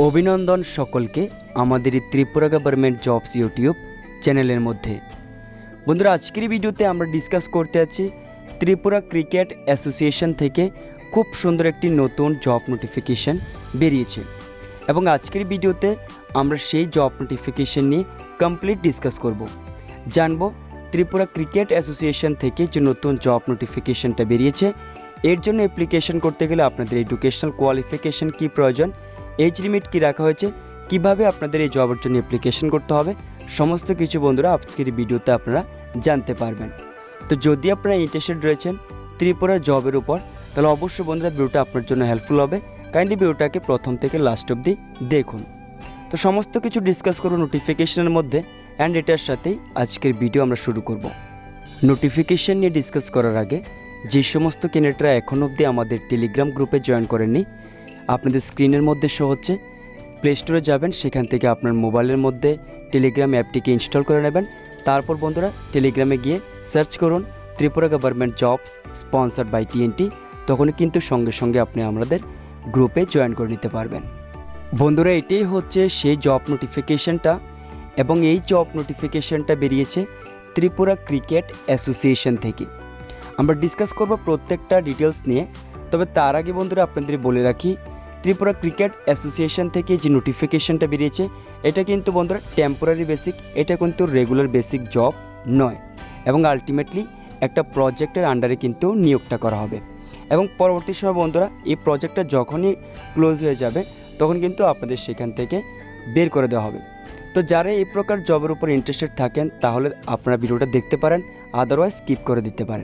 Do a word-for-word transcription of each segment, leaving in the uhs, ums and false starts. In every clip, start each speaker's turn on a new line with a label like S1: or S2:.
S1: অভিনন্দন সকলকে আমাদের এই ত্রিপুরা গভর্নমেন্ট জবস ইউটিউব চ্যানেলের মধ্যে। বন্ধুরা, আজকের ভিডিওতে আমরা ডিসকাস করতে যাচ্ছি ত্রিপুরা ক্রিকেট অ্যাসোসিয়েশন থেকে খুব সুন্দর একটি নতুন জব নোটিফিকেশন বেরিয়েছে এবং আজকের ভিডিওতে আমরা সেই জব নোটিফিকেশন নিয়ে কমপ্লিট ডিসকাস করব। জানব ত্রিপুরা ক্রিকেট অ্যাসোসিয়েশন থেকে যে নতুন জব নোটিফিকেশনটা বেরিয়েছে, এর জন্য অ্যাপ্লিকেশন করতে গেলে আপনাদের এডুকেশনাল কোয়ালিফিকেশন কী প্রয়োজন, এজ লিমিট কী রাখা হয়েছে, কিভাবে আপনাদের এই জবের জন্য অ্যাপ্লিকেশন করতে হবে, সমস্ত কিছু বন্ধুরা আজকের ভিডিওতে আপনারা জানতে পারবেন। তো যদি আপনারা ইন্টারেস্টেড রয়েছেন ত্রিপুরা জবের উপর, তাহলে অবশ্যই বন্ধুরা ভিডিওটা আপনার জন্য হেল্পফুল হবে। কাইন্ডলি ভিডিওটাকে প্রথম থেকে লাস্ট অবধি দেখুন। তো সমস্ত কিছু ডিসকাস করব নোটিফিকেশনের মধ্যে অ্যান্ড এটার সাথেই আজকের ভিডিও আমরা শুরু করব। নোটিফিকেশন নিয়ে ডিসকাস করার আগে যে সমস্ত ক্যান্ডিডেটরা এখন অবধি আমাদের টেলিগ্রাম গ্রুপে জয়েন করেননি, আপনাদের স্ক্রিনের মধ্যে শো হচ্ছে, প্লে স্টোরে যাবেন, সেখান থেকে আপনার মোবাইলের মধ্যে টেলিগ্রাম অ্যাপটিকে ইনস্টল করে নেবেন। তারপর বন্ধুরা টেলিগ্রামে গিয়ে সার্চ করুন Tripura government jobs sponsored by TNT, তখনই কিন্তু সঙ্গে সঙ্গে আপনি আমাদের গ্রুপে জয়েন করে নিতে পারবেন। বন্ধুরা, এটাই হচ্ছে সেই জব নোটিফিকেশনটা এবং এই জব নোটিফিকেশনটা বেরিয়েছে ত্রিপুরা ক্রিকেট অ্যাসোসিয়েশন থেকে। আমরা ডিসকাস করব প্রত্যেকটা ডিটেলস নিয়ে, তবে তার আগে বন্ধুরা আপনাদের বলে রাখি ত্রিপুরা ক্রিকেট অ্যাসোসিয়েশন থেকে যে নোটিফিকেশনটা বেরিয়েছে এটা কিন্তু বন্ধুরা টেম্পোরারি বেসিক, এটা কিন্তু রেগুলার বেসিক জব নয় এবং আলটিমেটলি একটা প্রজেক্টের আন্ডারে কিন্তু নিয়োগটা করা হবে এবং পরবর্তী সময় বন্ধুরা এই প্রজেক্টটা যখনই ক্লোজ হয়ে যাবে তখন কিন্তু আপনাদের সেখান থেকে বের করে দেওয়া হবে। তো যারা এই প্রকার জবের উপর ইন্টারেস্টেড থাকেন তাহলে আপনারা ভিডিওটা দেখতে পারেন, আদারওয়াইজ স্কিপ করে দিতে পারেন।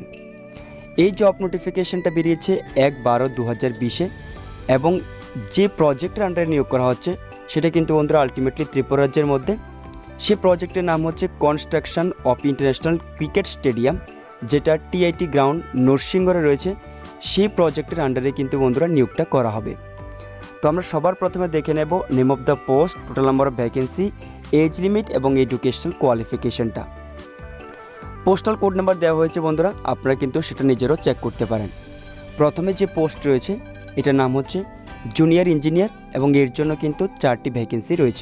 S1: এই জব নোটিফিকেশনটা বেরিয়েছে এক বারো দু হাজার বিশে এবং যে প্রজেক্টের আন্ডারে নিয়োগ করা হচ্ছে সেটা কিন্তু বন্ধুরা আলটিমেটলি ত্রিপুরা রাজ্যের মধ্যে। সে প্রজেক্টের নাম হচ্ছে construction of international cricket stadium, যেটা টিআইটি গ্রাউন্ড নরসিংগড়ে রয়েছে। সেই প্রজেক্টের আন্ডারে কিন্তু বন্ধুরা নিয়োগটা করা হবে। তো আমরা সবার প্রথমে দেখে নেব name of the post, total number of vacancy, age limit এবং এডুকেশনাল কোয়ালিফিকেশনটা। পোস্টাল কোড নাম্বার দেওয়া হয়েছে বন্ধুরা, আপনারা কিন্তু সেটা নিজেরও চেক করতে পারেন। প্রথমে যে পোস্ট রয়েছে এটার নাম হচ্ছে জুনিয়র ইঞ্জিনিয়ার এবং এর জন্য কিন্তু চারটি ভ্যাকেন্সি রয়েছে।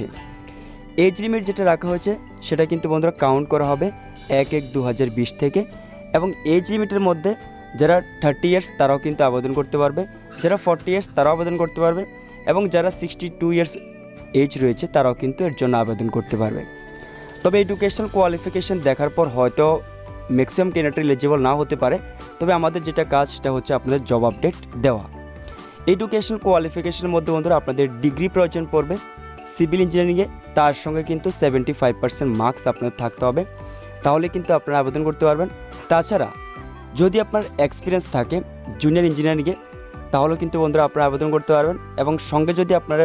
S1: এজ লিমিট যেটা রাখা হয়েছে সেটা কিন্তু বন্ধুরা কাউন্ট করা হবে এক এক দু হাজার বিশ থেকে এবং এজ লিমিটের মধ্যে যারা থার্টি ইয়ার্স তারাও কিন্তু আবেদন করতে পারবে, যারা ফর্টি ইয়ার্স তারাও আবেদন করতে পারবে এবং যারা সিক্সটি টু ইয়ার্স এজ রয়েছে তারাও কিন্তু এর জন্য আবেদন করতে পারবে। তবে এডুকেশনাল কোয়ালিফিকেশান দেখার পর হয়তো ম্যাক্সিমাম ক্যান্ডিডেট এলিজিবল না হতে পারে, তবে আমাদের যেটা কাজ সেটা হচ্ছে আপনাদের জব আপডেট দেওয়া। এডুকেশনাল কোয়ালিফিকেশনের মধ্যে বন্ধুরা আপনাদের ডিগ্রি প্রয়োজন পড়বে সিভিল ইঞ্জিনিয়ারিংয়ে, তার সঙ্গে কিন্তু সেভেন্টি ফাইভ পার্সেন্ট মার্কস আপনাদের থাকতে হবে, তাহলে কিন্তু আপনারা আবেদন করতে পারবেন। তাছাড়া যদি আপনার এক্সপিরিয়েন্স থাকে জুনিয়র ইঞ্জিনিয়ারিংয়ে তাহলে কিন্তু বন্ধুরা আপনারা আবেদন করতে পারবেন এবং সঙ্গে যদি আপনার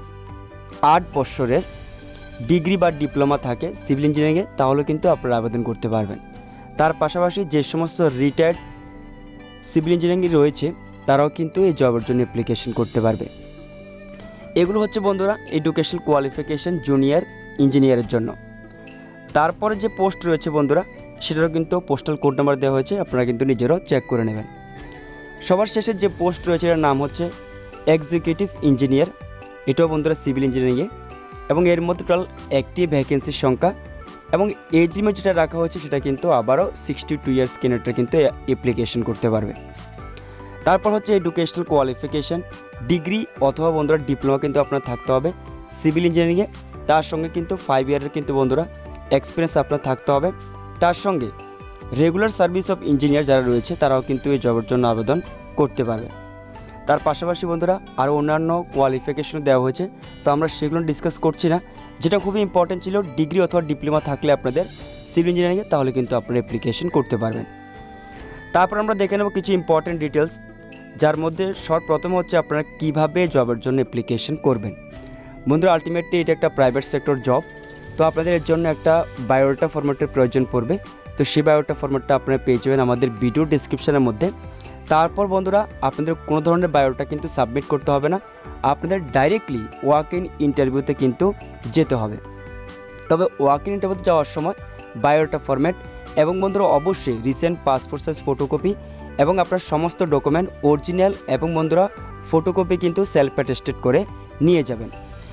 S1: আট বছরের ডিগ্রি বা ডিপ্লোমা থাকে সিভিল ইঞ্জিনিয়ারিংয়ে তাহলে কিন্তু আপনারা আবেদন করতে পারবেন। তার পাশাপাশি যে সমস্ত রিটায়ার্ড সিভিল ইঞ্জিনিয়ারিং রয়েছে তারাও কিন্তু এই জবের জন্য অ্যাপ্লিকেশন করতে পারবে। এগুলো হচ্ছে বন্ধুরা এডুকেশনাল কোয়ালিফিকেশান জুনিয়র ইঞ্জিনিয়ারের জন্য। তারপরে যে পোস্ট রয়েছে বন্ধুরা সেটারও কিন্তু পোস্টাল কোড নাম্বার দেওয়া হয়েছে, আপনারা কিন্তু নিজেরাও চেক করে নেবেন। সবার শেষের যে পোস্ট রয়েছে এটার নাম হচ্ছে এক্সিকিউটিভ ইঞ্জিনিয়ার, এটাও বন্ধুরা সিভিল ইঞ্জিনিয়ারিংয়ে এবং এর মধ্যে টোটাল একটি ভ্যাকেন্সির সংখ্যা এবং এজ লিমিট যেটা রাখা হয়েছে সেটা কিন্তু আবারও সিক্সটি টু ইয়ার্স ক্যান্ডিডেটরা কিন্তু অ্যাপ্লিকেশন করতে পারবে। তারপর হচ্ছে এডুকেশনাল কোয়ালিফিকেশান ডিগ্রি অথবা বন্ধুরা ডিপ্লোমা কিন্তু আপনার থাকতে হবে সিভিল ইঞ্জিনিয়ারিংয়ে, তার সঙ্গে কিন্তু ফাইভ ইয়ারের কিন্তু বন্ধুরা এক্সপিরিয়েন্স আপনার থাকতে হবে। তার সঙ্গে রেগুলার সার্ভিস অফ ইঞ্জিনিয়ার যারা রয়েছে তারাও কিন্তু এই জবের জন্য আবেদন করতে পারবে। তার পাশাপাশি বন্ধুরা আরও অন্যান্য কোয়ালিফিকেশন দেওয়া হয়েছে, তো আমরা সেগুলো ডিসকাস করছি না। যেটা খুবই ইম্পর্টেন্ট ছিল ডিগ্রি অথবা ডিপ্লোমা থাকলে আপনাদের সিভিল ইঞ্জিনিয়ারিংয়ে তাহলে কিন্তু আপনারা অ্যাপ্লিকেশন করতে পারবেন। তারপর আমরা দেখে নেব কিছু ইম্পর্টেন্ট ডিটেলস, যার মধ্যে সর্বপ্রথম হচ্ছে আপনারা কীভাবে জবের জন্য অ্যাপ্লিকেশন করবেন। বন্ধুরা আলটিমেটলি এটা একটা প্রাইভেট সেক্টর জব, তো আপনাদের এর জন্য একটা বায়োডাটা ফরম্যাটের প্রয়োজন পড়বে। তো সেই বায়োডাটা ফরম্যাটটা আপনারা পেয়ে যাবেন আমাদের ভিডিও ডিসক্রিপশনের মধ্যে। তারপর বন্ধুরা আপনাদের কোনো ধরনের বায়োডাটা কিন্তু সাবমিট করতে হবে না, আপনাদের ডাইরেক্টলি ওয়াক ইন ইন্টারভিউতে কিন্তু যেতে হবে। তবে ওয়াক ইন ইন্টারভিউতে যাওয়ার সময় বায়োডাটা ফরম্যাট এবং বন্ধুরা অবশ্যই রিসেন্ট পাসপোর্ট সাইজ ফটোকপি এবং আপনার সমস্ত ডকুমেন্ট অরিজিনাল এবং বন্ধুরা ফটোকপি কিন্তু সেলফ অ্যাটেস্টেড করে নিয়ে যাবেন।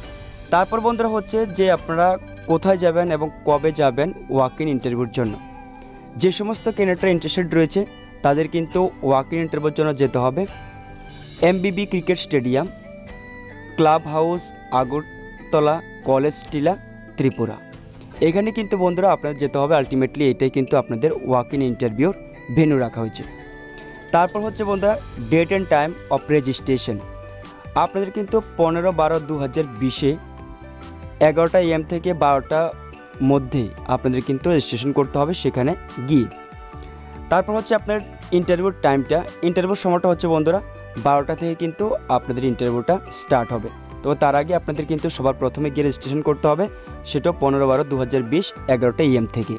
S1: তারপর বন্ধুরা হচ্ছে যে আপনারা কোথায় যাবেন এবং কবে যাবেন ওয়াক ইন ইন্টারভিউর জন্য। যে সমস্ত ক্যান্ডিডেটরা ইন্টারেস্টেড রয়েছে তাদের কিন্তু ওয়াক ইন ইন্টারভিউর জন্য যেতে হবে MBB cricket stadium, club house, Agartala, college Tilla, Tripura. এখানে কিন্তু বন্ধুরা আপনাদের যেতে হবে। আলটিমেটলি এটাই কিন্তু আপনাদের ওয়াক ইন ইন্টারভিউর ভেন্যু রাখা হয়েছে। তারপর হচ্ছে বন্ধুরা date and time of registration. আপনাদের কিন্তু পনেরো বারো দু হাজার বিশে এগারোটা এম থেকে বারোটা মধ্যে আপনাদের কিন্তু রেজিস্ট্রেশন করতে হবে সেখানে গিয়ে। তারপর হচ্ছে আপনার ইন্টারভিউর টাইমটা, ইন্টারভিউর সময়টা হচ্ছে বন্ধুরা বারোটা থেকে কিন্তু আপনাদের ইন্টারভিউটা স্টার্ট হবে। তো তার আগে আপনাদের কিন্তু সবার প্রথমে গিয়ে রেজিস্ট্রেশন করতে হবে, সেটাও পনেরো বারো দু হাজার বিশ এগারোটা এম থেকে।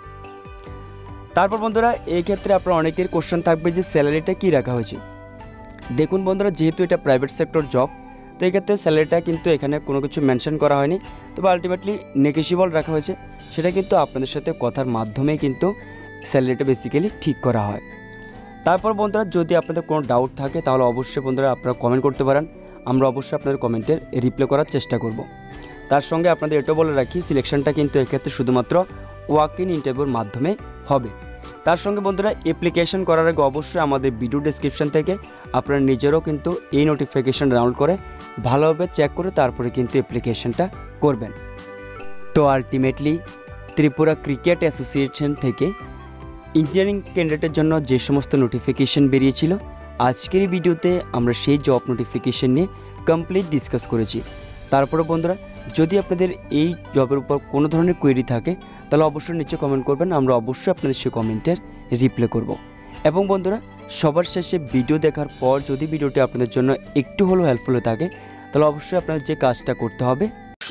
S1: তারপর বন্ধুরা এই ক্ষেত্রে আপনার অনেকের কোশ্চেন থাকবে যে স্যালারিটা কী রাখা হয়েছে। দেখুন বন্ধুরা, যেহেতু এটা প্রাইভেট সেক্টর জব, তো এক্ষেত্রে স্যালারিটা কিন্তু এখানে কোনো কিছু মেনশন করা হয়নি, তবে আলটিমেটলি নেগোশিয়েবল রাখা হয়েছে। সেটা কিন্তু আপনাদের সাথে কথার মাধ্যমে কিন্তু স্যালারিটা বেসিক্যালি ঠিক করা হয়। তারপর বন্ধুরা যদি আপনাদের কোনো ডাউট থাকে তাহলে অবশ্যই বন্ধুরা আপনারা কমেন্ট করতে পারেন, আমরা অবশ্যই আপনাদের কমেন্টের রিপ্লাই করার চেষ্টা করব। তার সঙ্গে আপনাদের এটাও বলে রাখি সিলেকশনটা কিন্তু এক্ষেত্রে শুধুমাত্র ওয়াক ইন ইন্টারভিউর মাধ্যমে হবে। তার সঙ্গে বন্ধুরা অ্যাপ্লিকেশন করার আগে অবশ্যই আমাদের ভিডিও ডেসক্রিপশন থেকে আপনারা নিজেরাও কিন্তু এই নোটিফিকেশন ডাউনলোড করে ভালোভাবে চেক করে তারপরে কিন্তু অ্যাপ্লিকেশনটা করবেন। তো আলটিমেটলি ত্রিপুরা ক্রিকেট অ্যাসোসিয়েশন থেকে ইঞ্জিনিয়ারিং ক্যান্ডিডেটের জন্য যে সমস্ত নোটিফিকেশন বেরিয়েছিল, আজকের এই ভিডিওতে আমরা সেই জব নোটিফিকেশন নিয়ে কমপ্লিট ডিসকাস করেছি। তারপরে বন্ধুরা যদি আপনাদের এই জবের উপর কোনো ধরনের কোয়েরি থাকে তাহলে অবশ্যই নিচে কমেন্ট করবেন, আমরা অবশ্যই আপনাদের সেই কমেন্টের রিপ্লাই করব। এবং বন্ধুরা সবার শেষে ভিডিও দেখার পর যদি ভিডিওটি আপনাদের জন্য একটু হলেও হেল্পফুল হয়ে থাকে তাহলে অবশ্যই আপনাদের যে কাজটা করতে হবে।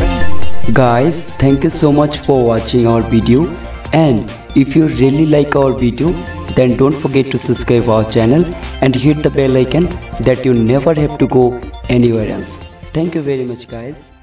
S1: Guys, thank you so much for watching our video, and if you really like our video then don't forget to subscribe our channel and hit the bell icon that you never have to go anywhere else. Thank you very much guys.